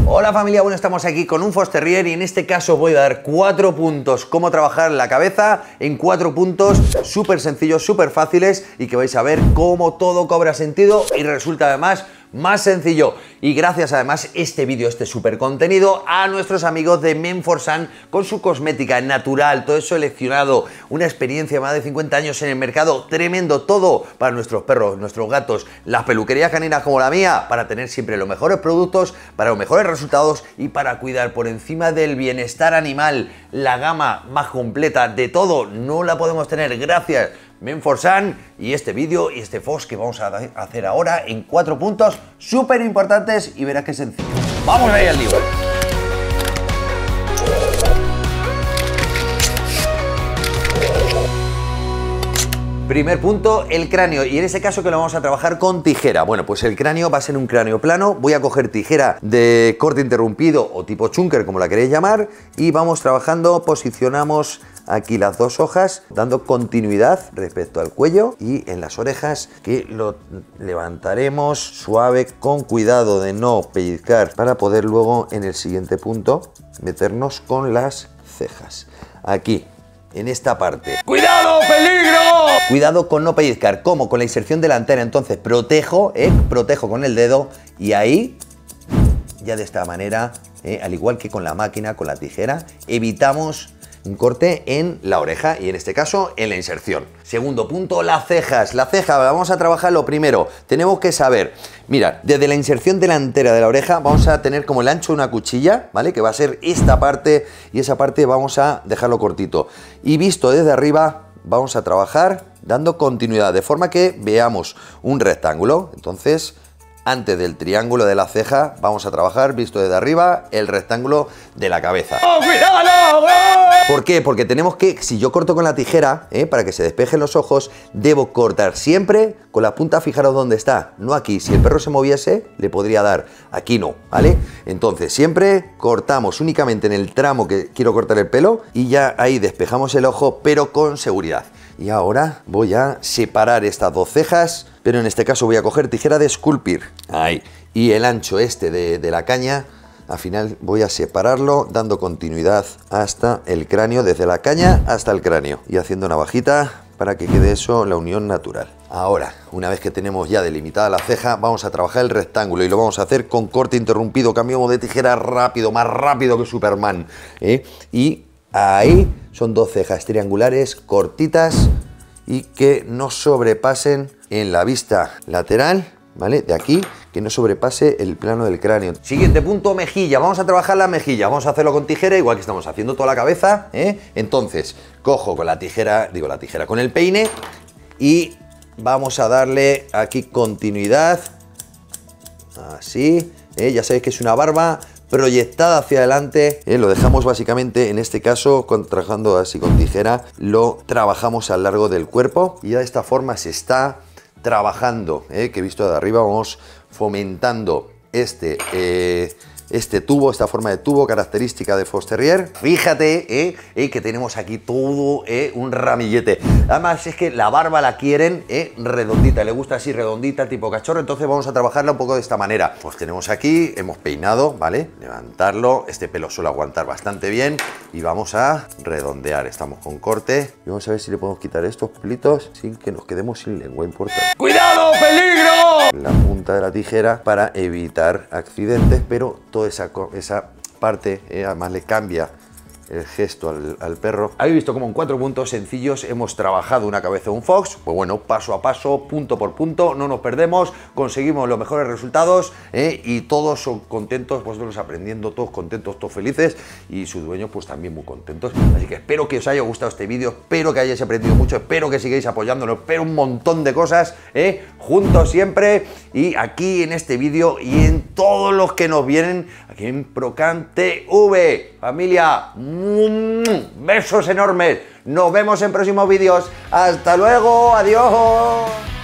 Hola familia, bueno, estamos aquí con un Fox Terrier y en este caso os voy a dar 4 puntos cómo trabajar la cabeza en 4 puntos súper sencillos, súper fáciles y que vais a ver cómo todo cobra sentido y resulta además más sencillo. Y gracias además este vídeo, este súper contenido a nuestros amigos de Men4Sun con su cosmética natural, todo seleccionado, una experiencia de más de 50 años en el mercado, tremendo, todo para nuestros perros, nuestros gatos, las peluquerías caninas como la mía, para tener siempre los mejores productos, para los mejores resultados y para cuidar por encima del bienestar animal, la gama más completa de todo, no la podemos tener gracias Men4Sun y este vídeo y este Fox que vamos a hacer ahora en 4 puntos súper importantes y verás que sencillo. ¡Vamos ahí al lío! Primer punto, el cráneo, y en este caso que lo vamos a trabajar con tijera. Bueno, pues el cráneo va a ser un cráneo plano, voy a coger tijera de corte interrumpido o tipo chunker, como la queréis llamar, y vamos trabajando, posicionamos aquí las dos hojas, dando continuidad respecto al cuello y en las orejas, que lo levantaremos suave, con cuidado de no pellizcar, para poder luego en el siguiente punto meternos con las cejas. Aquí, en esta parte. ¡Cuidado, peligro! Cuidado con no pellizcar. ¿Cómo? Con la inserción delantera. Entonces protejo, protejo con el dedo y ahí, ya de esta manera, al igual que con la máquina, con la tijera, evitamos un corte en la oreja y en este caso en la inserción. Segundo punto, las cejas. La ceja, vamos a trabajar lo primero. Tenemos que saber, mira, desde la inserción delantera de la oreja vamos a tener como el ancho de una cuchilla, ¿vale? Que va a ser esta parte y esa parte vamos a dejarlo cortito. Y visto desde arriba vamos a trabajar dando continuidad, de forma que veamos un rectángulo. Entonces, antes del triángulo de la ceja, vamos a trabajar, visto desde arriba, el rectángulo de la cabeza. ¡Oh, cuidado! ¿Por qué? Porque tenemos que, si yo corto con la tijera, para que se despejen los ojos, debo cortar siempre con la punta, fijaros dónde está, no aquí. Si el perro se moviese, le podría dar, aquí no, ¿vale? Entonces, siempre cortamos únicamente en el tramo que quiero cortar el pelo y ya ahí despejamos el ojo, pero con seguridad. Y ahora voy a separar estas dos cejas, pero en este caso voy a coger tijera de esculpir. Ahí. Y el ancho este de la caña, al final voy a separarlo, dando continuidad hasta el cráneo, desde la caña hasta el cráneo. Y haciendo navajita para que quede eso, la unión natural. Ahora, una vez que tenemos ya delimitada la ceja, vamos a trabajar el rectángulo y lo vamos a hacer con corte interrumpido. Cambiamos de tijera rápido, más rápido que Superman. Y ahí son dos cejas triangulares cortitas y que no sobrepasen en la vista lateral, ¿vale? De aquí, que no sobrepase el plano del cráneo. Siguiente punto, mejilla. Vamos a trabajar la mejilla. Vamos a hacerlo con tijera, igual que estamos haciendo toda la cabeza, Entonces, cojo con la tijera, con el peine y vamos a darle aquí continuidad. Así, ya sabéis que es una barba proyectada hacia adelante, lo dejamos básicamente, en este caso, trabajando así con tijera, lo trabajamos a lo largo del cuerpo y ya de esta forma se está trabajando, que visto de arriba vamos fomentando este tubo, esta forma de tubo característica de Fox Terrier. Fíjate que tenemos aquí todo un ramillete. Además es que la barba la quieren redondita, le gusta así redondita, tipo cachorro, entonces vamos a trabajarla un poco de esta manera. Pues tenemos aquí, hemos peinado, ¿vale? Levantarlo, este pelo suele aguantar bastante bien y vamos a redondear. Estamos con corte y vamos a ver si le podemos quitar estos pelitos sin que nos quedemos sin lengua, importante. ¡Cuidado, peligro! La punta de la tijera para evitar accidentes, pero toda esa parte además le cambia el gesto al perro. Habéis visto como en 4 puntos sencillos hemos trabajado una cabeza de un Fox. Pues bueno, paso a paso, punto por punto, no nos perdemos, conseguimos los mejores resultados y todos son contentos, vosotros aprendiendo, todos contentos, todos felices y sus dueños pues también muy contentos. Así que espero que os haya gustado este vídeo, espero que hayáis aprendido mucho, espero que sigáis apoyándonos, espero un montón de cosas juntos siempre y aquí en este vídeo y en todos los que nos vienen aquí en Procam TV. Familia, besos enormes, nos vemos en próximos vídeos, hasta luego, adiós.